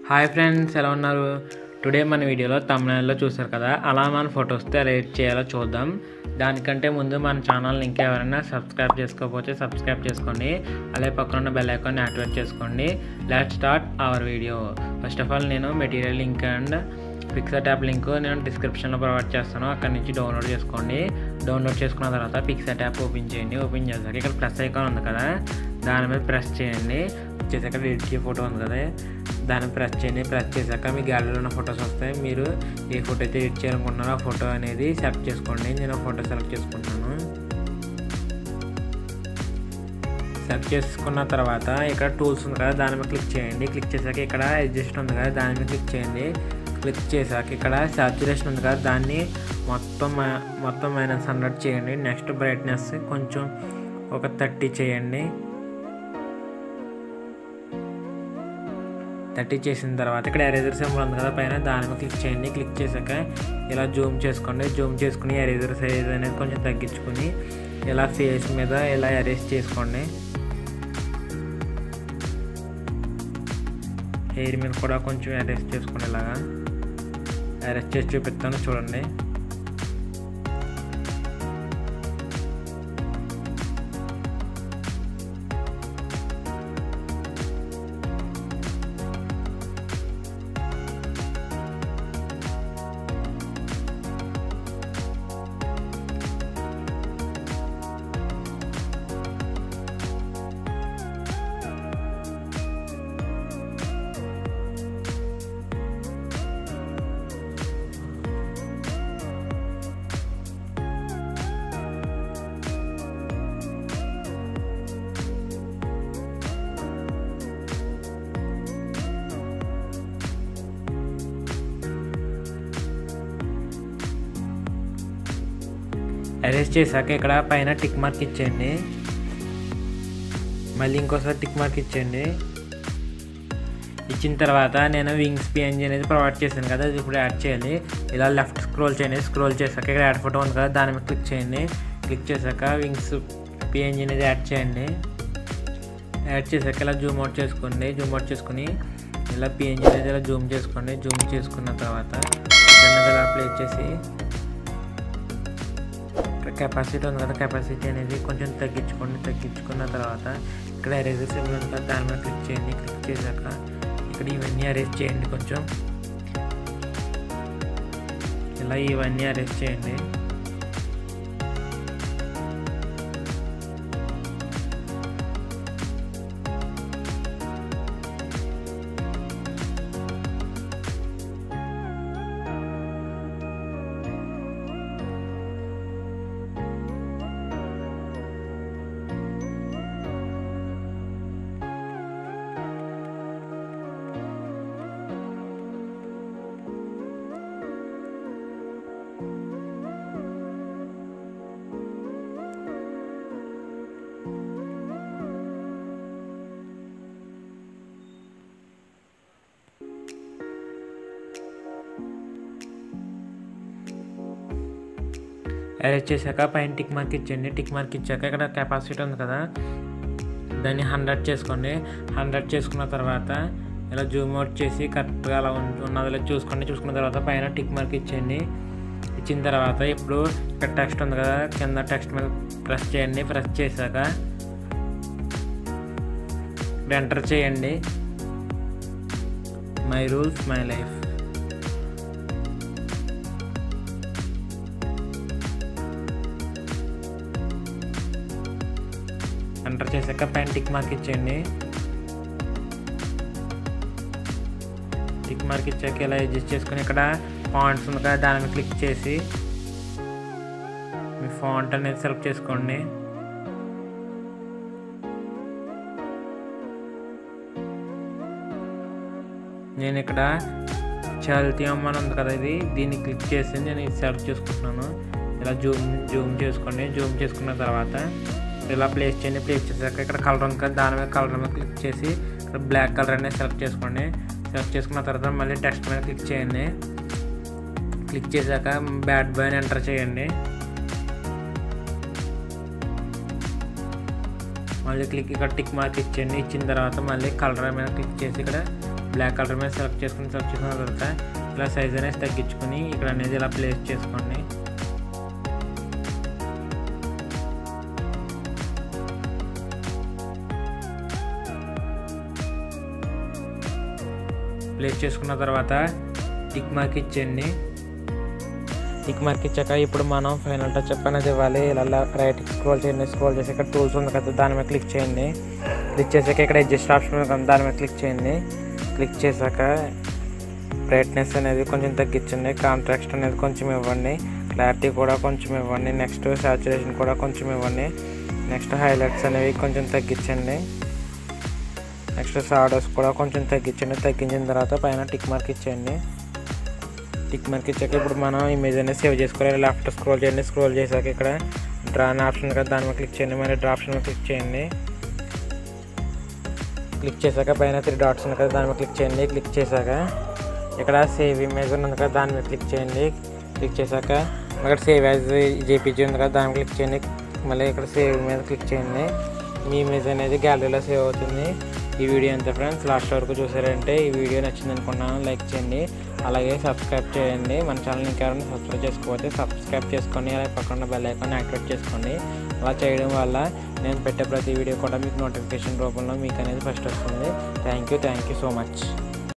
Hi friends, ఎలా ఉన్నారు? Today మన వీడియోలో thumbnail లో చూసారు కదా, అలా మన ఫొటోస్తో ఎలా ఎడిట్ చేయాలో చూద్దాం. దానికంటే ముందు మన ఛానల్ని ఇంకా ఎవరైనా సబ్స్క్రైబ్ చేసుకోకపోతే సబ్స్క్రైబ్ చేసుకోండి. అలాగే పక్కన ఉన్న బెల్ ఐకాన్ని యాక్టివేట్ చేసుకోండి. Let's start our video. First of all నేను మెటీరియల్ లింక్ అండ్ పిక్సర్ ట్యాబ్ లింక్ నేను డిస్క్రిప్షన్లో ప్రొవైడ్ చేస్తాను. అక్కడ నుంచి డౌన్లోడ్ చేసుకోండి. డౌన్లోడ్ చేసుకున్న తర్వాత పిక్సర్ ట్యాబ్ ఓపెన్ చేయండి. ఓపెన్ చేశాక ఇక్కడ ప్లస్ ఐకాన్ ఉంది కదా, దాని మీద ప్రెస్ చేయండి. చేశాక ఎడిట్ ఫోటో ఉంది కదా, దాన్ని ప్రెస్ చేయండి. ప్రెస్ చేశాక మీ గ్యాలరీలో ఉన్న ఫొటోస్ వస్తాయి. మీరు ఏ ఫోటో అయితే ఎడిట్ చేయాలనుకుంటున్నారో ఆ ఫోటో అనేది సెలెక్ట్ చేసుకోండి. నేను ఫోటో సెలెక్ట్ చేసుకుంటున్నాను. సెలెక్ట్ చేసుకున్న తర్వాత ఇక్కడ టూల్స్ ఉంది కదా, దాని మీద క్లిక్ చేయండి. క్లిక్ చేశాక ఇక్కడ అడ్జస్ట్ ఉంది కదా, దాని మీద క్లిక్ చేయండి. క్లిక్ చేశాక ఇక్కడ సాచురేషన్ ఉంది కదా, దాన్ని మొత్తం -100 చేయండి. నెక్స్ట్ బ్రైట్నెస్ కొంచెం ఒక 30 చేయండి. 30 చేసిన తర్వాత ఇక్కడ ఎరేజర్ సింబల్ ఉంది కదా పైన, దాని మీద క్లిక్ చేయండి. క్లిక్ చేశాక ఇలా జూమ్ చేసుకోండి. జూమ్ చేసుకుని ఎరేజర్ సైజ్ అనేది కొంచెం తగ్గించుకుని ఇలా ఫేస్ మీద ఇలా ఎరేజ్ చేసుకోండి. హెయిర్ మీద కూడా కొంచెం ఎరేజ్ చేసుకోండి. ఇలాగా ఎరేజ్ చేసి చూపిస్తాను చూడండి. ఎరేజ్ చేశాక ఇక్కడ పైన టిక్ మార్క్ ఇచ్చేయండి. మళ్ళీ ఇంకోసారి టిక్ మార్క్ ఇచ్చేయండి. ఇచ్చిన తర్వాత నేను వింగ్స్ పిఎన్జీ అనేది ప్రొవైడ్ చేశాను కదా, అది ఇప్పుడు యాడ్ చేయాలి. ఇలా లెఫ్ట్ స్క్రోల్ చేయండి. స్క్రోల్ చేశాక ఇక్కడ యాడ్ ఫోటో ఉంది కదా, దాని మీద క్లిక్ చేయండి. క్లిక్ చేశాక వింగ్స్ పిఎన్జీ అనేది యాడ్ చేయండి. యాడ్ చేశాక ఇలా జూమ్ అవుట్ చేసుకోండి. జూమ్ అవుట్ చేసుకుని ఇలా పిఎన్జీ అనేది ఇలా జూమ్ చేసుకోండి. జూమ్ చేసుకున్న తర్వాత ఇలా ప్లే చేసి కెపాసిటీ ఉంది కదా, కెపాసిటీ అనేది కొంచెం తగ్గించుకోండి. తగ్గించుకున్న తర్వాత ఇక్కడ ఎరేజర్ సింబల్ ఉంది కదా, దాని మీద క్లిక్ చేయండి. క్లిక్ చేశాక ఇక్కడ ఇవన్నీ అరేంజ్ చేయండి. కొంచెం ఇలా ఇవన్నీ అరేంజ్ చేయండి. అరేంజ్ చేశాక పైన టిక్ మార్క్ ఇచ్చేయండి. టిక్ మార్క్ ఇచ్చాక ఇక్కడ కెపాసిటీ ఉంది కదా, దాన్ని 100 చేసుకోండి. 100 చేసుకున్న తర్వాత ఇలా జూమ్ అవుట్ చేసి కరెక్ట్గా అలా ఉన్నది చూసుకోండి. చూసుకున్న తర్వాత పైన టిక్ మార్క్ ఇచ్చేయండి. ఇచ్చిన తర్వాత ఇప్పుడు ఇక్కడ టెక్స్ట్ ఉంది కదా, కింద టెక్స్ట్ మీద ప్రెస్ చేయండి. ప్రెస్ చేశాక ఇప్పుడు ఎంటర్ చేయండి. My rules my life. Enter చేశాక పైన టిక్ మార్క్ ఇచ్చేయండి. టిక్ మార్క్ ఇచ్చాక ఇలా అడ్జస్ట్ చేసుకుని ఇక్కడ ఫాంట్స్ ఉంది కదా, దాని మీద క్లిక్ చేసి మీ ఫాంట్ అనేది సెలెక్ట్ చేసుకోండి. నేను ఇక్కడ చల్తీ అమ్మ ఉంది కదా, దీన్ని క్లిక్ చేసి నేను ఇది సెలెక్ట్ చేసుకుంటున్నాను. ఇలా జూమ్ చేసుకోండి. జూమ్ చేసుకున్న తర్వాత ఇలా ప్లేస్ చేయండి. ప్లేస్ చేశాక ఇక్కడ కలర్ ఉంది కదా, దాని మీద కలర్ మీద క్లిక్ చేసి ఇక్కడ బ్లాక్ కలర్ అనేది సెలెక్ట్ చేసుకోండి. సెలెక్ట్ చేసుకున్న తర్వాత మళ్ళీ టెక్స్ట్ మీద క్లిక్ చేయండి. క్లిక్ చేశాక బ్యాడ్ బాయ్ అని ఎంటర్ చేయండి. మళ్ళీ ఇక్కడ టిక్ మార్క్ ఇచ్చేయండి. ఇచ్చిన తర్వాత మళ్ళీ కలర్ మీద క్లిక్ చేసి ఇక్కడ బ్లాక్ కలర్ మీద సెలెక్ట్ చేసుకున్న తర్వాత ఇలా సైజ్ అనేది తగ్గించుకొని ఇక్కడ అనేది ఇలా ప్లేస్ చేసుకోండి. ప్లేస్ చేసుకున్న తర్వాత టిక్ మార్క్ ఇచ్చేయండి. టిక్ మార్క్ ఇచ్చాక ఇప్పుడు మనం ఫైనల్ టచ్ అప్ అనేది ఇవ్వాలి. ఇలా రైట్ స్క్రోల్ చేయండి. స్క్రోల్ చేసి ఇక్కడ టూల్స్ ఉంది కదా, దాని మీద క్లిక్ చేయండి. క్లిక్ చేసాక ఇక్కడ అడ్జస్ట్ ఆప్షన్ ఉంది కదా, దాని మీద క్లిక్ చేయండి. క్లిక్ చేశాక బ్రైట్నెస్ అనేది కొంచెం తగ్గించండి. కాంట్రాస్ట్ అనేది కొంచెం ఇవ్వండి. క్లారిటీ కూడా కొంచెం ఇవ్వండి. నెక్స్ట్ సాచురేషన్ కూడా కొంచెం ఇవ్వండి. నెక్స్ట్ హైలైట్స్ అనేవి కొంచెం తగ్గించండి. నెక్స్ట్ షాడోస్ కూడా కొంచెం తగ్గించండి. తగ్గించిన తర్వాత పైన టిక్ మార్క్ ఇచ్చేయండి. టిక్ మార్క్ ఇచ్చాక ఇప్పుడు మనం ఇమేజ్ అనేది సేవ్ చేసుకోవాలి. లెఫ్ట్ స్క్రోల్ చేయండి. స్క్రోల్ చేశాక ఇక్కడ డ్రా అనే ఆప్షన్ కదా, దాని మీద క్లిక్ చేయండి. మరి డ్రా ఆప్షన్ మీద క్లిక్ చేయండి. క్లిక్ చేశాక పైన 3 డాట్స్ ఉంది కదా, దాని మీద క్లిక్ చేయండి. క్లిక్ చేశాక ఇక్కడ సేవ్ ఇమేజ్ ఉంది కదా, దాని మీద క్లిక్ చేయండి. క్లిక్ చేశాక ఇక్కడ సేవ్ యాజ్ జేపీజీ ఉంది కదా, దాని మీద క్లిక్ చేయండి. మళ్ళీ ఇక్కడ సేవ్ మీద క్లిక్ చేయండి. మీ ఇమేజ్ అనేది గ్యాలరీలో సేవ్ అవుతుంది. ఈ వీడియో అంతే ఫ్రెండ్స్. లాస్ట్ వరకు చూసారంటే ఈ వీడియో నచ్చింది అనుకున్నాను. లైక్ చేయండి, అలాగే సబ్స్క్రైబ్ చేయండి. మన ఛానల్ ఇంకెవరైనా సబ్స్క్రైబ్ చేసుకోకపోతే సబ్స్క్రైబ్ చేసుకొని అలాగే పక్కన బెల్ ఐకాన్ యాక్టివేట్ చేసుకోండి. అలా చేయడం వల్ల నేను పెట్టే ప్రతి వీడియో కూడా మీకు నోటిఫికేషన్ రూపంలో మీకు అనేది ఫస్ట్ వస్తుంది. Thank you so much.